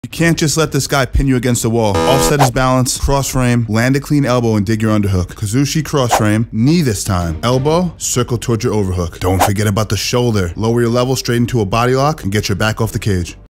You can't just let this guy pin you against the wall. Offset his balance, cross frame, land a clean elbow and dig your underhook. Kazushi cross frame, knee this time. Elbow, circle towards your overhook. Don't forget about the shoulder. Lower your level straight into a body lock and get your back off the cage.